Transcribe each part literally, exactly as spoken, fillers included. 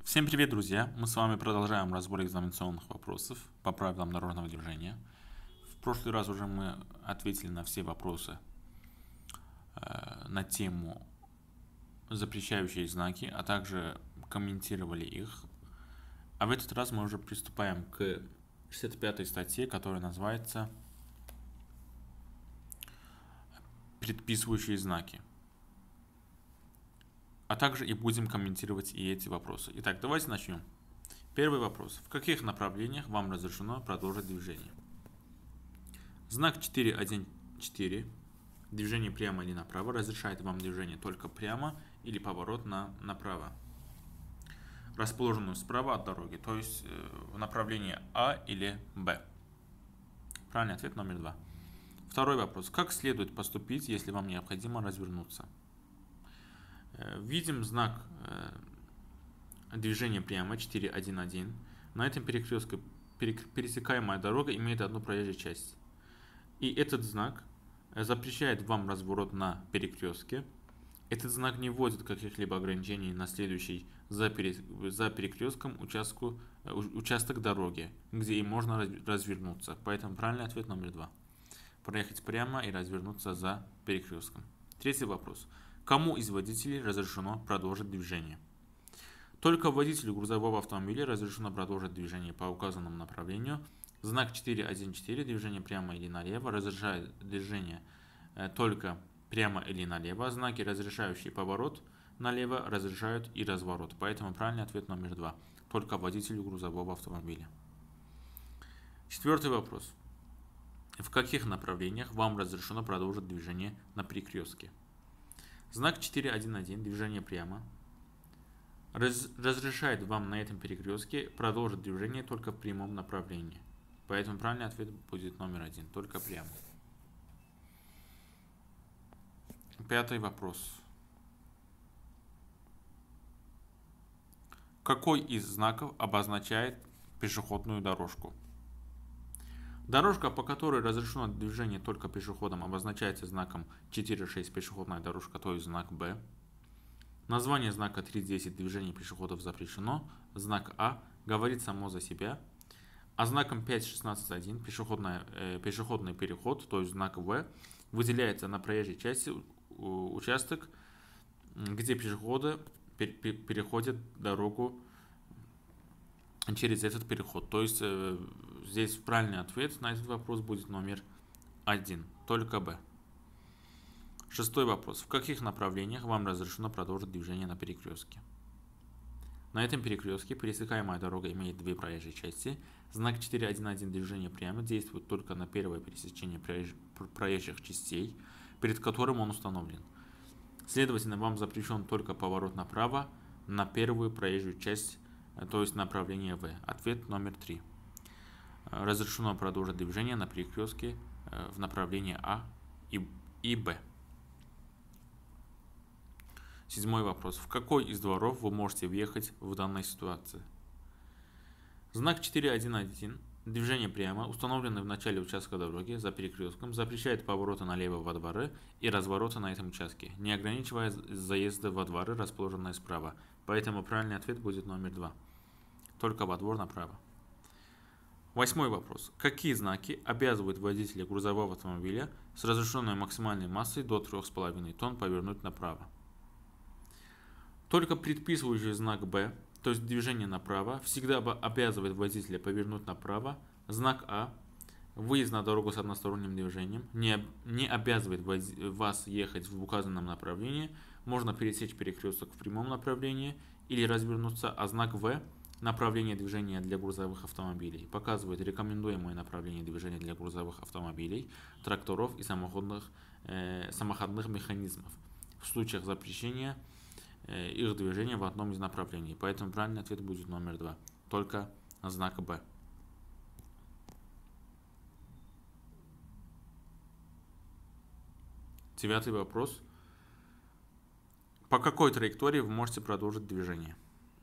Всем привет, друзья! Мы с вами продолжаем разбор экзаменационных вопросов по правилам дорожного движения. В прошлый раз уже мы ответили на все вопросы э, на тему запрещающие знаки, а также комментировали их. А в этот раз мы уже приступаем к шестьдесят пятой статье, которая называется «Предписывающие знаки». А также и будем комментировать и эти вопросы. Итак, давайте начнем. Первый вопрос. В каких направлениях вам разрешено продолжить движение? Знак четыре один четыре, движение прямо или направо, разрешает вам движение только прямо или поворот на направо, расположенную справа от дороги, то есть в направлении А или Б. Правильный ответ номер два. Второй вопрос. Как следует поступить, если вам необходимо развернуться? Видим знак движения прямо четыре один один. На этом перекрестке пересекаемая дорога имеет одну проезжую часть. И этот знак запрещает вам разворот на перекрестке. Этот знак не вводит каких-либо ограничений на следующий за, пере, за перекрестком участку, участок дороги, где и можно развернуться. Поэтому правильный ответ номер два. Проехать прямо и развернуться за перекрестком. Третий вопрос. Кому из водителей разрешено продолжить движение? Только водителю грузового автомобиля разрешено продолжить движение по указанному направлению. Знак четыре один четыре, движение прямо или налево, разрешает движение только прямо или налево. Знаки, разрешающие поворот налево, разрешают и разворот. Поэтому правильный ответ номер два. Только водителю грузового автомобиля. Четвертый вопрос. В каких направлениях вам разрешено продолжить движение на перекрестке? Знак четыре один один, движение прямо, раз, разрешает вам на этом перекрестке продолжить движение только в прямом направлении. Поэтому правильный ответ будет номер один, только прямо. Пятый вопрос. Какой из знаков обозначает пешеходную дорожку? Дорожка, по которой разрешено движение только пешеходам, обозначается знаком четыре шесть пешеходная дорожка, то есть знак Б. Название знака три десять движение пешеходов запрещено. Знак А говорит само за себя. А знаком пять шестнадцать один э, пешеходный переход, то есть знак В, выделяется на проезжей части участок, где пешеходы переходят дорогу через этот переход. То есть э, здесь правильный ответ на этот вопрос будет номер один, только Б. Шестой вопрос. В каких направлениях вам разрешено продолжить движение на перекрестке? На этом перекрестке пересекаемая дорога имеет две проезжие части. Знак четыре один один движение прямо действует только на первое пересечение проезжих частей, перед которым он установлен. Следовательно, вам запрещен только поворот направо на первую проезжую часть, то есть направление В. Ответ номер три. Разрешено продолжить движение на перекрестке в направлении А и, и Б. Седьмой вопрос. В какой из дворов вы можете въехать в данной ситуации? Знак четыре один один, движение прямо, установленный в начале участка дороги за перекрестком, запрещает повороты налево во дворы и развороты на этом участке, не ограничивая заезды во дворы, расположенные справа. Поэтому правильный ответ будет номер два. Только во двор направо. Восьмой вопрос. Какие знаки обязывают водителя грузового автомобиля с разрешенной максимальной массой до трёх с половиной тонн повернуть направо? Только предписывающий знак Б, то есть движение направо, всегда обязывает водителя повернуть направо. Знак А, выезд на дорогу с односторонним движением, не, не обязывает вас ехать в указанном направлении. Можно пересечь перекресток в прямом направлении или развернуться, а знак В, направление движения для грузовых автомобилей, показывает рекомендуемое направление движения для грузовых автомобилей, тракторов и самоходных, э, самоходных механизмов в случаях запрещения э, их движения в одном из направлений. Поэтому правильный ответ будет номер два, только знак Б. Девятый вопрос. По какой траектории вы можете продолжить движение?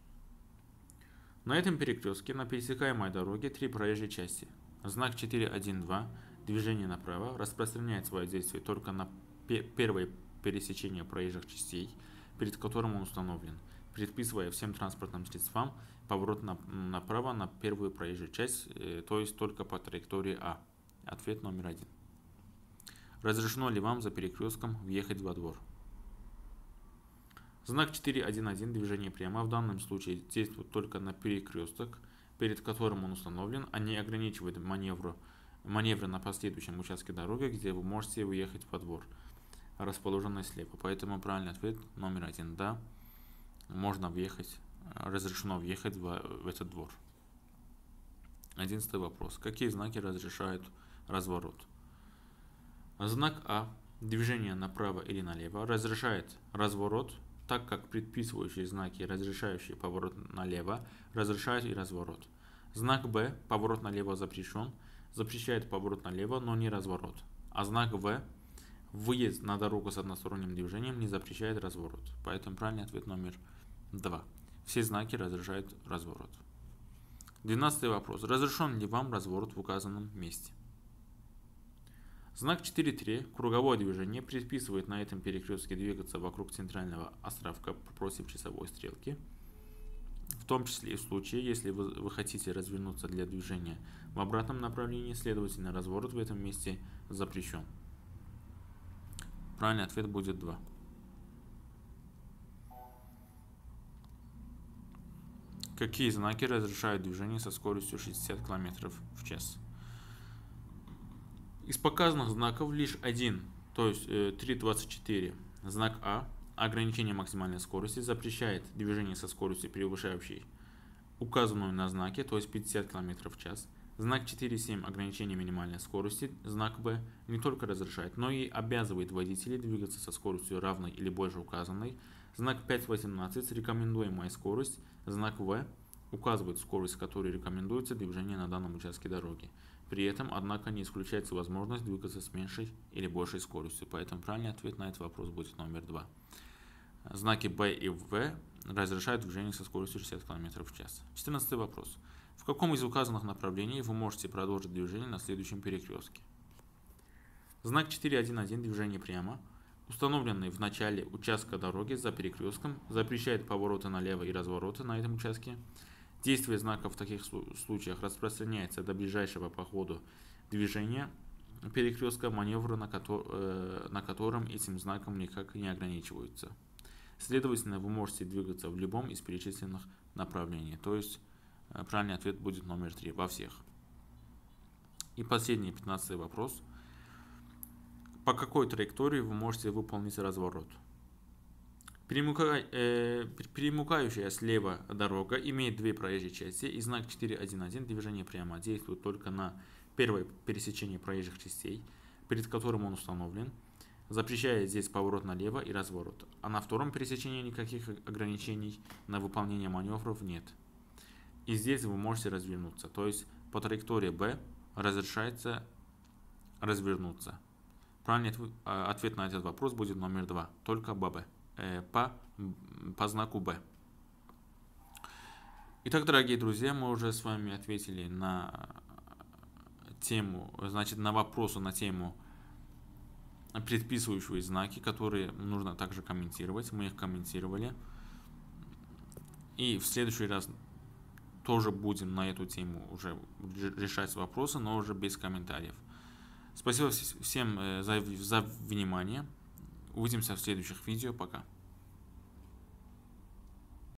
На этом перекрестке на пересекаемой дороге три проезжие части. Знак четыре один два, движение направо, распространяет свое действие только на первое пересечение проезжих частей, перед которым он установлен. предписывая всем транспортным средствам поворот на, направо на первую проезжую часть, э, то есть только по траектории А. Ответ номер один. Разрешено ли вам за перекрестком въехать во двор? Знак четыре один один движение прямо в данном случае действует только на перекресток, перед которым он установлен, а не ограничивает маневру, маневры на последующем участке дороги, где вы можете въехать во двор, расположенный слева. Поэтому правильный ответ номер один. Да, можно въехать, разрешено въехать в, в этот двор. Одиннадцатый вопрос. Какие знаки разрешают разворот? Знак А, движение направо или налево, разрешает разворот, так как предписывающие знаки, разрешающие поворот налево, разрешают и разворот. Знак Б, поворот налево запрещен, запрещает поворот налево, но не разворот. А знак В, выезд на дорогу с односторонним движением, не запрещает разворот. Поэтому правильный ответ номер два. Все знаки разрешают разворот. Двенадцатый вопрос. Разрешен ли вам разворот в указанном месте? Знак четыре три, круговое движение, предписывает на этом перекрестке двигаться вокруг центрального островка против часовой стрелки, в том числе и в случае, если вы, вы хотите развернуться для движения в обратном направлении, следовательно, разворот в этом месте запрещен. Правильный ответ будет два. Какие знаки разрешают движение со скоростью шестьдесят километров в час? Из показанных знаков лишь один, то есть э, три двадцать четыре, знак А, ограничение максимальной скорости, запрещает движение со скоростью, превышающей указанную на знаке, то есть пятьдесят километров в час. Знак четыре семь, ограничение минимальной скорости, знак Б, не только разрешает, но и обязывает водителей двигаться со скоростью равной или больше указанной. Знак пять восемнадцать, рекомендуемая скорость, знак В, указывает скорость, с которой рекомендуется движение на данном участке дороги. При этом, однако, не исключается возможность двигаться с меньшей или большей скоростью. Поэтому правильный ответ на этот вопрос будет номер два. Знаки Б и В разрешают движение со скоростью шестьдесят километров в час. четырнадцатый вопрос. В каком из указанных направлений вы можете продолжить движение на следующем перекрестке? Знак четыре один один движение прямо, установленный в начале участка дороги за перекрестком, запрещает повороты налево и развороты на этом участке. Действие знака в таких случаях распространяется до ближайшего по ходу движения перекрестка, маневры на, ко э, на котором этим знаком никак не ограничиваются. Следовательно, вы можете двигаться в любом из перечисленных направлений. То есть э, правильный ответ будет номер три во всех. И последний, пятнадцатый вопрос. По какой траектории вы можете выполнить разворот? Перемыкающая слева дорога имеет две проезжие части, и знак четыре один один движение прямо действует только на первое пересечение проезжих частей, перед которым он установлен, запрещая здесь поворот налево и разворот. А на втором пересечении никаких ограничений на выполнение маневров нет. И здесь вы можете развернуться, то есть по траектории Б разрешается развернуться. Правильный ответ на этот вопрос будет номер два, только ББ. По, по знаку Б. Итак, дорогие друзья, мы уже с вами ответили на тему, значит, на вопросы на тему предписывающие знаки, которые нужно также комментировать. Мы их комментировали. И в следующий раз тоже будем на эту тему уже решать вопросы, но уже без комментариев. Спасибо всем за, за внимание. Увидимся в следующих видео. Пока.